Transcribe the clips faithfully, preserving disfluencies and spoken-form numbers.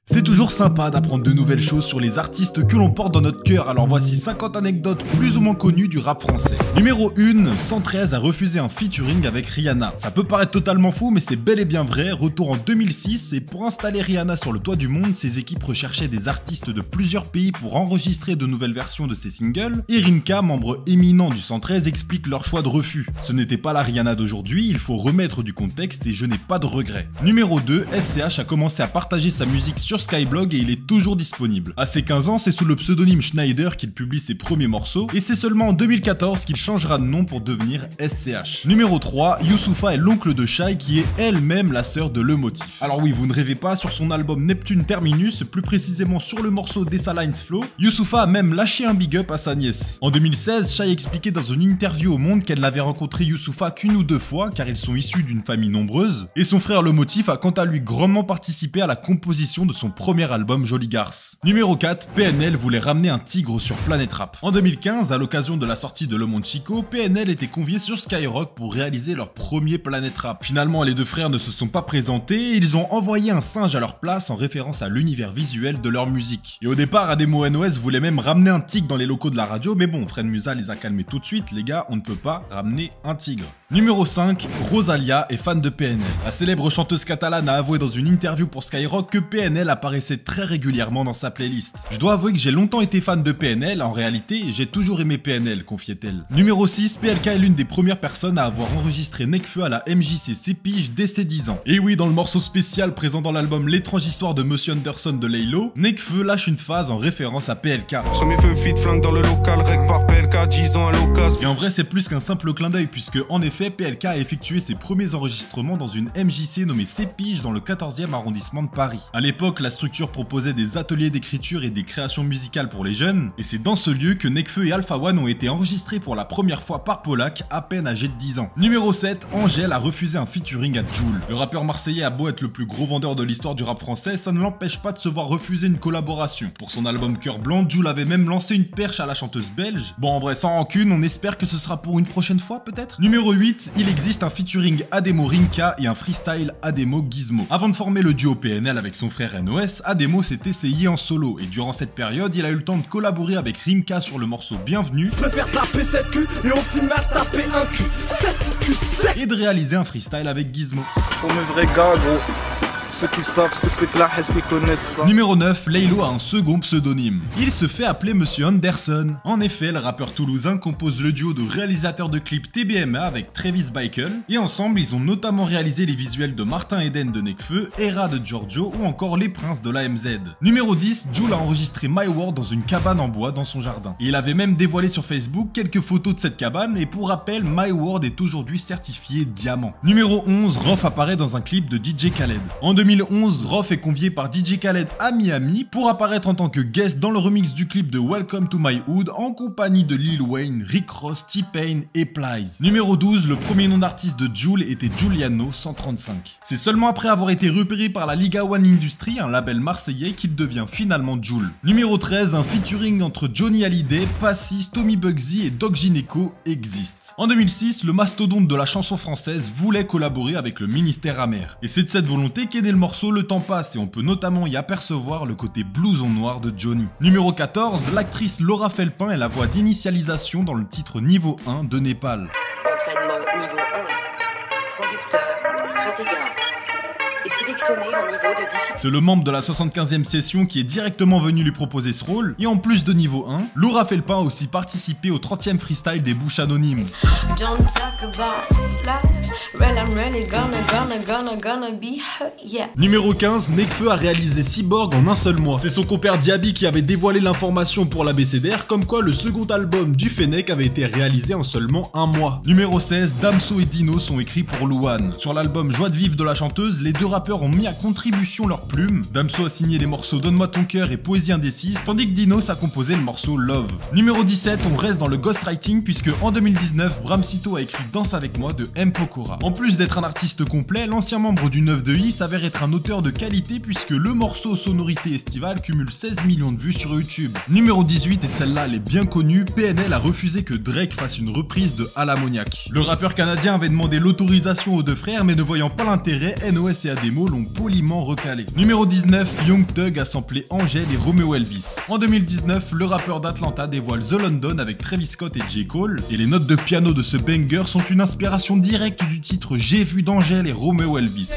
C'est toujours sympa d'apprendre de nouvelles choses sur les artistes que l'on porte dans notre cœur, alors voici cinquante anecdotes plus ou moins connues du rap français. Numéro un, cent treize a refusé un featuring avec Rihanna. Ça peut paraître totalement fou, mais c'est bel et bien vrai. Retour en deux mille six, et pour installer Rihanna sur le toit du monde, ses équipes recherchaient des artistes de plusieurs pays pour enregistrer de nouvelles versions de ses singles, et Rimka, membre éminent du cent treize, explique leur choix de refus. Ce n'était pas la Rihanna d'aujourd'hui, il faut remettre du contexte et je n'ai pas de regrets. Numéro deux, S C H a commencé à partager sa musique sur Skyblog et il est toujours disponible. À ses quinze ans, c'est sous le pseudonyme Schneider qu'il publie ses premiers morceaux, et c'est seulement en deux mille quatorze qu'il changera de nom pour devenir S C H. Numéro trois, Youssoupha est l'oncle de Shai qui est elle-même la sœur de Le Motif. Alors oui, vous ne rêvez pas, sur son album Neptune Terminus, plus précisément sur le morceau Dessalines Flow, Youssoupha a même lâché un big up à sa nièce. En deux mille seize, Shai expliquait dans une interview au Monde qu'elle n'avait rencontré Youssoupha qu'une ou deux fois car ils sont issus d'une famille nombreuse, et son frère Le Motif a quant à lui grandement participé à la composition de son premier album Joli Garce. Numéro quatre, P N L voulait ramener un tigre sur Planète Rap. En deux mille quinze, à l'occasion de la sortie de Le Monde Chico, P N L était convié sur Skyrock pour réaliser leur premier Planète Rap. Finalement, les deux frères ne se sont pas présentés et ils ont envoyé un singe à leur place en référence à l'univers visuel de leur musique. Et au départ, Ademo N O S voulait même ramener un tigre dans les locaux de la radio, mais bon, Fred Musa les a calmés tout de suite, les gars, on ne peut pas ramener un tigre. Numéro cinq, Rosalia est fan de P N L. La célèbre chanteuse catalane a avoué dans une interview pour Skyrock que P N L apparaissait très régulièrement dans sa playlist. Je dois avouer que j'ai longtemps été fan de P N L, en réalité, j'ai toujours aimé P N L, confiait-elle. Numéro six, P L K est l'une des premières personnes à avoir enregistré Nekfeu à la M J C Cépige dès ses dix ans. Et oui, dans le morceau spécial présent dans l'album L'étrange histoire de Monsieur Anderson de Laylo, Nekfeu lâche une phase en référence à P L K. Premier feu fit flingue dans le local, rec par P L K, dix ans à l'occasion. Et en vrai, c'est plus qu'un simple clin d'œil, puisque en effet, P L K a effectué ses premiers enregistrements dans une M J C nommée Cépige dans le quatorzième arrondissement de Paris. À l'époque, la structure proposait des ateliers d'écriture et des créations musicales pour les jeunes, et c'est dans ce lieu que Nekfeu et Alpha One ont été enregistrés pour la première fois par Polak, à peine âgé de dix ans. Numéro sept, Angèle a refusé un featuring à Jul. Le rappeur marseillais a beau être le plus gros vendeur de l'histoire du rap français, ça ne l'empêche pas de se voir refuser une collaboration. Pour son album Cœur Blanc, Jul avait même lancé une perche à la chanteuse belge. Bon, en vrai, sans rancune, on espère que ce sera pour une prochaine fois, peut-être. Numéro huit, il existe un featuring Ademo Rimka et un freestyle Ademo Gizmo. Avant de former le duo P N L avec son frère N O S, Ademo s'est essayé en solo, et durant cette période, il a eu le temps de collaborer avec Rimka sur le morceau Bienvenue. Je préfère zapper cette cul et on finit à taper un cul. Cette cul sec. Et de réaliser un freestyle avec Gizmo. Pour mes vrais gars, gros. Ceux qui savent ce que c'est que la est-ce qu'ils connaissent ça. Numéro neuf, Laylo a un second pseudonyme. Il se fait appeler Monsieur Anderson. En effet, le rappeur toulousain compose le duo de réalisateurs de clips T B M A avec Travis Bickle, et ensemble, ils ont notamment réalisé les visuels de Martin Eden de Nekfeu, Hera de Giorgio ou encore Les Princes de l'A M Z. Numéro dix, Jul a enregistré My World dans une cabane en bois dans son jardin. Et il avait même dévoilé sur Facebook quelques photos de cette cabane, et pour rappel, My World est aujourd'hui certifié diamant. Numéro onze, Rof apparaît dans un clip de D J Khaled. En deux mille onze, Rof est convié par D J Khaled à Miami pour apparaître en tant que guest dans le remix du clip de Welcome to My Hood en compagnie de Lil Wayne, Rick Ross, T-Pain et Plies. Numéro douze, le premier nom d'artiste de Jul était Giuliano cent trente-cinq. C'est seulement après avoir été repéré par la Liga One Industry, un label marseillais, qu'il devient finalement Jul. Numéro treize, un featuring entre Johnny Hallyday, Passis, Tommy Bugsy et Doc Gineco existe. En deux mille six, le mastodonte de la chanson française voulait collaborer avec le Ministère Amer. Et c'est de cette volonté qu'est né le morceau Le Temps Passe, et on peut notamment y apercevoir le côté blouson noir de Johnny. Numéro quatorze, l'actrice Laura Felpin est la voix d'initialisation dans le titre Niveau un de Népal. Entraînement niveau un. Producteur Stratega. Et sélectionné en niveau de difficulté. C'est le membre de la soixante-quinzième session qui est directement venu lui proposer ce rôle, et en plus de niveau un, Laura Felpin a aussi participé au trentième freestyle des Bouches Anonymes. Numéro quinze, Nekfeu a réalisé Cyborg en un seul mois. C'est son compère Diaby qui avait dévoilé l'information pour l'A B C D R, comme quoi le second album du Fennec avait été réalisé en seulement un mois. Numéro seize, Damso et Dino sont écrits pour Louane. Sur l'album Joie de vivre de la chanteuse, les deux rappeurs ont mis à contribution leurs plumes. Damso a signé les morceaux Donne-moi ton cœur et Poésie indécise, tandis que Dinos a composé le morceau Love. Numéro dix-sept, on reste dans le ghostwriting puisque en deux mille dix-neuf, Bramsito a écrit Danse avec moi de M. Pokora. En plus d'être un artiste complet, l'ancien membre du neuf de I s'avère être un auteur de qualité puisque le morceau Sonorité estivale cumule seize millions de vues sur YouTube. Numéro dix-huit, et celle-là elle est bien connue, P N L a refusé que Drake fasse une reprise de À l'ammoniaque. Le rappeur canadien avait demandé l'autorisation aux deux frères, mais ne voyant pas l'intérêt, N O S et démo l'ont poliment recalé. Numéro dix-neuf, Young Thug a samplé Angèle et Romeo Elvis. En deux mille dix-neuf, le rappeur d'Atlanta dévoile The London avec Travis Scott et J. Cole, et les notes de piano de ce banger sont une inspiration directe du titre J'ai vu d'Angèle et Romeo Elvis.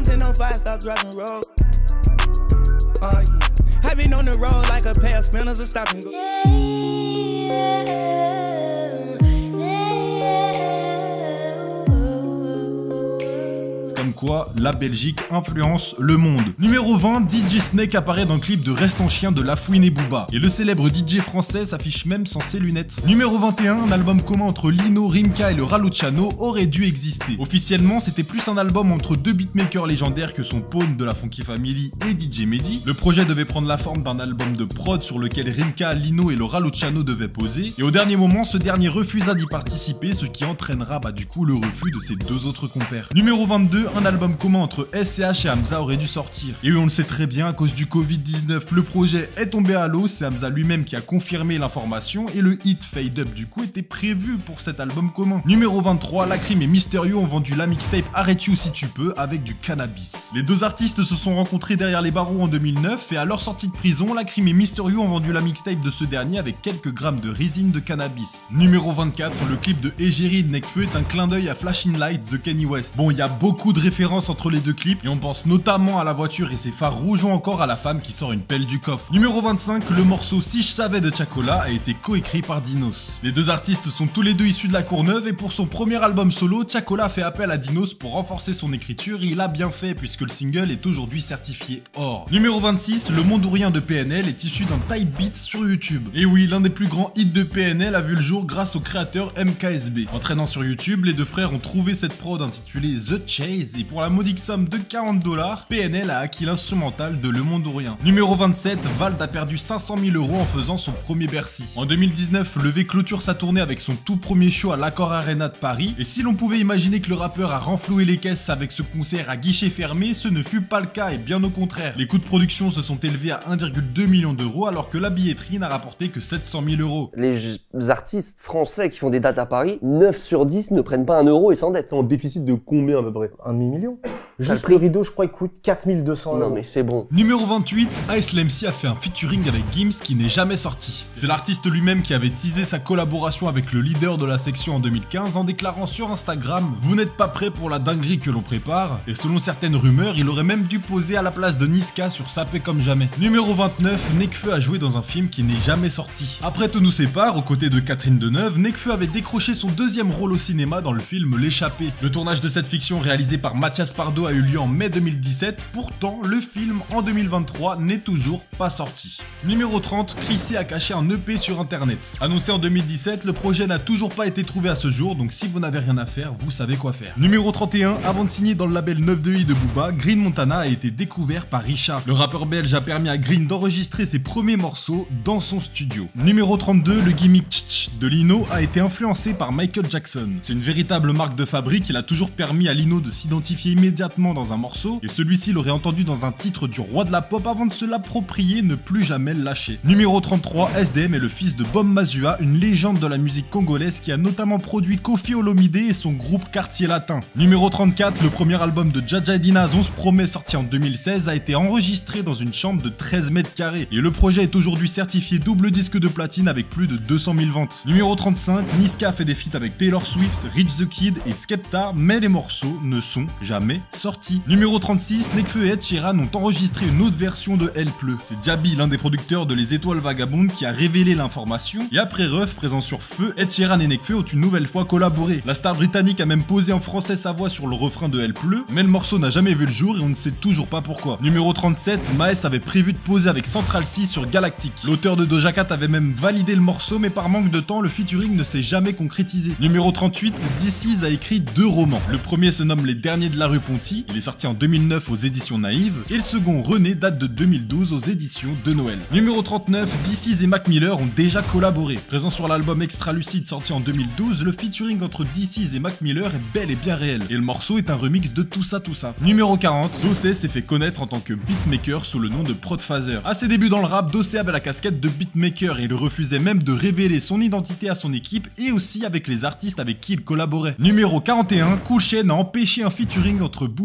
Comme quoi, la Belgique influence le monde. Numéro vingt, D J Snake apparaît dans le clip de Reste en chien de Lafouine et Booba. Et le célèbre D J français s'affiche même sans ses lunettes. Numéro vingt et un, un album commun entre Lino, Rimka et le Raluciano aurait dû exister. Officiellement, c'était plus un album entre deux beatmakers légendaires que sont Pawn de la Funky Family et D J Mehdi. Le projet devait prendre la forme d'un album de prod sur lequel Rimka, Lino et le Raluciano devaient poser. Et au dernier moment, ce dernier refusa d'y participer, ce qui entraînera bah, du coup le refus de ses deux autres compères. Numéro vingt-deux, un album commun entre S C H et Hamza aurait dû sortir. Et oui, on le sait très bien, à cause du Covid dix-neuf, le projet est tombé à l'eau, c'est Hamza lui-même qui a confirmé l'information, et le hit Fade Up du coup était prévu pour cet album commun. Numéro vingt-trois, Lacrim et Mysterio ont vendu la mixtape Arrête You si tu peux avec du cannabis. Les deux artistes se sont rencontrés derrière les barreaux en deux mille neuf, et à leur sortie de prison, Lacrim et Mysterio ont vendu la mixtape de ce dernier avec quelques grammes de résine de cannabis. Numéro vingt-quatre, le clip de Égérie de Nekfeu est un clin d'œil à Flashing Lights de Kanye West. Bon, il y a beaucoup de références entre les deux clips et on pense notamment à la voiture et ses phares rouges ou encore à la femme qui sort une pelle du coffre. Numéro vingt-cinq, le morceau Si je savais de Chacola a été coécrit par Dinos. Les deux artistes sont tous les deux issus de la Courneuve et pour son premier album solo, Chacola a fait appel à Dinos pour renforcer son écriture et il a bien fait puisque le single est aujourd'hui certifié or. Numéro vingt-six, le Mondourien de P N L est issu d'un type beat sur YouTube. Et oui, l'un des plus grands hits de P N L a vu le jour grâce au créateur M K S B. Entraînant sur YouTube, les deux frères ont trouvé cette prod intitulée The Chase et pour la modique somme de quarante dollars, P N L a acquis l'instrumental de Le Mondourien. Numéro vingt-sept, Vald a perdu cinq cent mille euros en faisant son premier Bercy. En deux mille dix-neuf, le V clôture sa tournée avec son tout premier show à l'Accor Arena de Paris, et si l'on pouvait imaginer que le rappeur a renfloué les caisses avec ce concert à guichet fermé, ce ne fut pas le cas et bien au contraire. Les coûts de production se sont élevés à un virgule deux million d'euros alors que la billetterie n'a rapporté que sept cent mille euros. Les artistes français qui font des dates à Paris, neuf sur dix ne prennent pas un euro et s'endettent. C'est en déficit de combien à peu près? Un demi-million. Juste le rideau, je crois, il coûte quatre mille deux cents euros. Non mais c'est bon. Numéro vingt-huit, Ice M C a fait un featuring avec Gims qui n'est jamais sorti. C'est l'artiste lui-même qui avait teasé sa collaboration avec le leader de la section en deux mille quinze en déclarant sur Instagram « Vous n'êtes pas prêts pour la dinguerie que l'on prépare ?» Et selon certaines rumeurs, il aurait même dû poser à la place de Niska sur Sapé comme jamais. Numéro vingt-neuf, Nekfeu a joué dans un film qui n'est jamais sorti. Après Tout nous sépare, aux côtés de Catherine Deneuve, Nekfeu avait décroché son deuxième rôle au cinéma dans le film L'échappée. Le tournage de cette fiction réalisé par Mathias Pardo a eu lieu en mai deux mille dix-sept, pourtant le film en deux mille vingt-trois n'est toujours pas sorti. Numéro trente, Chrissy a caché un E P sur internet. Annoncé en deux mille dix-sept, le projet n'a toujours pas été trouvé à ce jour, donc si vous n'avez rien à faire, vous savez quoi faire. Numéro trente et un, avant de signer dans le label neuf deux i de Booba, Green Montana a été découvert par Richard. Le rappeur belge a permis à Green d'enregistrer ses premiers morceaux dans son studio. Numéro trente-deux, le gimmick Tch de Lino a été influencé par Michael Jackson. C'est une véritable marque de fabrique, il a toujours permis à Lino de s'identifier immédiatement dans un morceau, et celui-ci l'aurait entendu dans un titre du roi de la pop avant de se l'approprier, ne plus jamais le lâcher. Numéro trente-trois, S D M est le fils de Bom Mazua, une légende de la musique congolaise qui a notamment produit Koffi Olomide et son groupe Quartier Latin. Numéro trente-quatre, le premier album de Dja Dja et Dinaz, On se promet, sorti en deux mille seize, a été enregistré dans une chambre de treize mètres carrés, et le projet est aujourd'hui certifié double disque de platine avec plus de deux cent mille ventes. Numéro trente-cinq, Niska a fait des feats avec Taylor Swift, Rich the Kid et Skepta, mais les morceaux ne sont jamais sortis. Numéro trente-six, Nekfeu et Ed Sheeran ont enregistré une autre version de Elle pleut. C'est Diaby, l'un des producteurs de Les Étoiles Vagabondes, qui a révélé l'information, et après Ruff, présent sur Feu, Ed Sheeran et Nekfeu ont une nouvelle fois collaboré. La star britannique a même posé en français sa voix sur le refrain de Elle pleut, mais le morceau n'a jamais vu le jour et on ne sait toujours pas pourquoi. Numéro trente-sept, Maes avait prévu de poser avec Central C sur Galactic. L'auteur de Doja Cat avait même validé le morceau, mais par manque de temps, le featuring ne s'est jamais concrétisé. Numéro trente-huit, D C a écrit deux romans. Le premier se nomme Les Derniers de la rue Ponty, il est sorti en deux mille neuf aux éditions Naïve, et le second, René, date de deux mille douze aux éditions de Noël. Numéro trente-neuf, D C et Mac Miller ont déjà collaboré. Présent sur l'album Extra Lucide sorti en deux mille douze, le featuring entre D C et Mac Miller est bel et bien réel, et le morceau est un remix de Tout ça, tout ça. Numéro quarante, Dossé s'est fait connaître en tant que beatmaker sous le nom de Prodphaser. À ses débuts dans le rap, Dossé avait la casquette de beatmaker et il refusait même de révéler son identité à son équipe et aussi avec les artistes avec qui il collaborait. Numéro quarante et un, Cool Chain a empêché un featuring entre Booba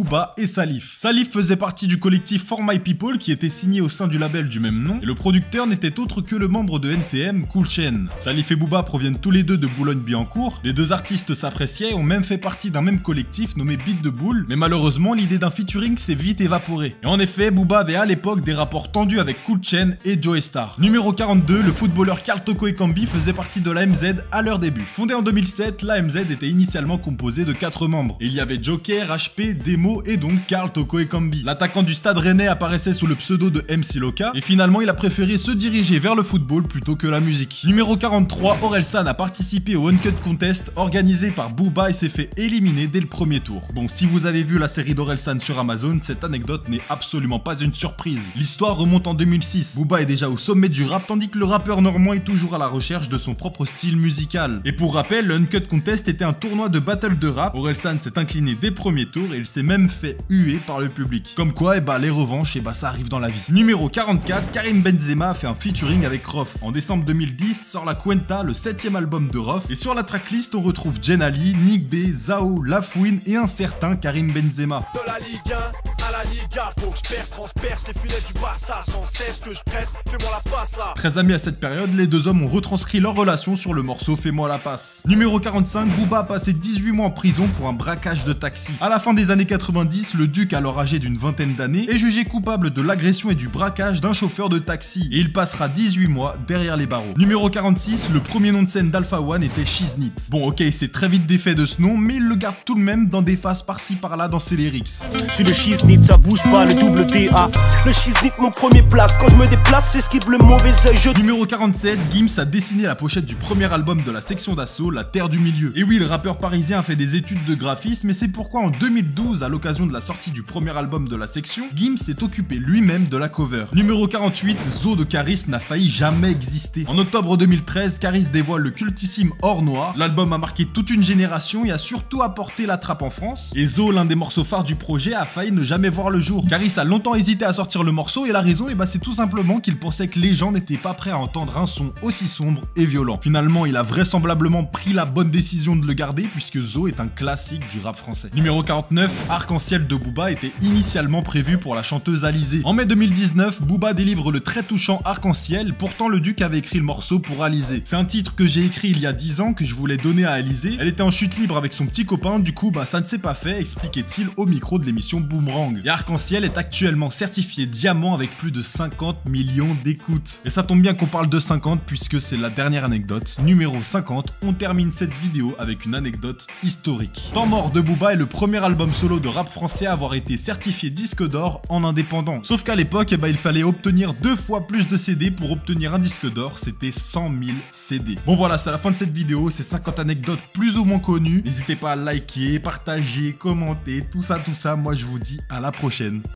Booba et Salif. Salif faisait partie du collectif For My People qui était signé au sein du label du même nom, et le producteur n'était autre que le membre de N T M, Cool Chain. Salif et Booba proviennent tous les deux de Boulogne-Billancourt. Les deux artistes s'appréciaient et ont même fait partie d'un même collectif nommé Beat de Boule, mais malheureusement l'idée d'un featuring s'est vite évaporée. Et en effet, Booba avait à l'époque des rapports tendus avec Cool Chain et Joey Star. Numéro quarante-deux, le footballeur Karl Toko Ekambi faisait partie de l'A M Z à leur début. Fondé en deux mille sept, l'A M Z était initialement composé de quatre membres. Et il y avait Joker, H P, Demo et donc Karl Toko Ekambi. L'attaquant du Stade Rennais apparaissait sous le pseudo de M C Loca, et finalement il a préféré se diriger vers le football plutôt que la musique. Numéro quarante-trois, Orelsan a participé au Uncut Contest organisé par Booba et s'est fait éliminer dès le premier tour. Bon, si vous avez vu la série d'Orelsan sur Amazon, cette anecdote n'est absolument pas une surprise. L'histoire remonte en deux mille six. Booba est déjà au sommet du rap, tandis que le rappeur normand est toujours à la recherche de son propre style musical. Et pour rappel, le Uncut Contest était un tournoi de battle de rap. Orelsan s'est incliné dès le premier tour et il s'est même fait huer par le public. Comme quoi, et bah les revanches, et bah ça arrive dans la vie. Numéro quarante-quatre, Karim Benzema a fait un featuring avec Rof. En décembre deux mille dix, sort La Cuenta, le septième album de Rof, et sur la tracklist on retrouve Jen Ali, Nick B, Zao, Lafouine et un certain Karim Benzema. De la Ligue un à la Liga, faut que je perce, transperce les filets du Barça sans cesse que je presse, fais-moi la passe là. Très amis à cette période, les deux hommes ont retranscrit leur relation sur le morceau Fais-moi la passe. Numéro quarante-cinq, Booba a passé dix-huit mois en prison pour un braquage de taxi. À la fin des années quatre-vingt-dix, le duc, alors âgé d'une vingtaine d'années, est jugé coupable de l'agression et du braquage d'un chauffeur de taxi, et il passera dix-huit mois derrière les barreaux. Numéro quarante-six, le premier nom de scène d'Alpha One était Shiznit. Bon ok, c'est très vite défait de ce nom, mais il le garde tout de même dans des phases par-ci par-là dans ses lyrics. Je suis le Shiznit, ça bouge pas, le double D A. Le Shiznit, mon premier place, quand je me déplace, j'esquive le mauvais œil. Je... Numéro quarante-sept, Gims a dessiné la pochette du premier album de la section d'assaut, La Terre du Milieu. Et oui, le rappeur parisien a fait des études de graphisme, et c'est pourquoi en deux mille douze, à l'occasion de la sortie du premier album de la section, Gims s'est occupé lui-même de la cover. Numéro quarante-huit, Zo de Caris n'a failli jamais exister. En octobre deux mille treize, Caris dévoile le cultissime Or Noir. L'album a marqué toute une génération et a surtout apporté la trappe en France. Et Zo, l'un des morceaux phares du projet, a failli ne jamais voir le jour. Caris a longtemps hésité à sortir le morceau, et la raison, eh ben, c'est tout simplement qu'il pensait que les gens n'étaient pas prêts à entendre un son aussi sombre et violent. Finalement, il a vraisemblablement pris la bonne décision de le garder, puisque Zo est un classique du rap français. Numéro quarante-neuf, Arc-en-Ciel de Booba était initialement prévu pour la chanteuse Alizée. En mai deux mille dix-neuf, Booba délivre le très touchant Arc-en-Ciel, pourtant le duc avait écrit le morceau pour Alizée. C'est un titre que j'ai écrit il y a dix ans, que je voulais donner à Alizée. Elle était en chute libre avec son petit copain, du coup bah ça ne s'est pas fait, expliquait-il au micro de l'émission Boomerang. Et Arc-en-Ciel est actuellement certifié diamant avec plus de cinquante millions d'écoutes. Et ça tombe bien qu'on parle de cinquante puisque c'est la dernière anecdote. Numéro cinquante, on termine cette vidéo avec une anecdote historique. Temps mort de Booba est le premier album solo de rap français à avoir été certifié disque d'or en indépendant. Sauf qu'à l'époque, eh ben, il fallait obtenir deux fois plus de C D pour obtenir un disque d'or, c'était cent mille C D. Bon voilà, c'est la fin de cette vidéo, c'est cinquante anecdotes plus ou moins connues. N'hésitez pas à liker, partager, commenter, tout ça, tout ça. Moi je vous dis à la prochaine.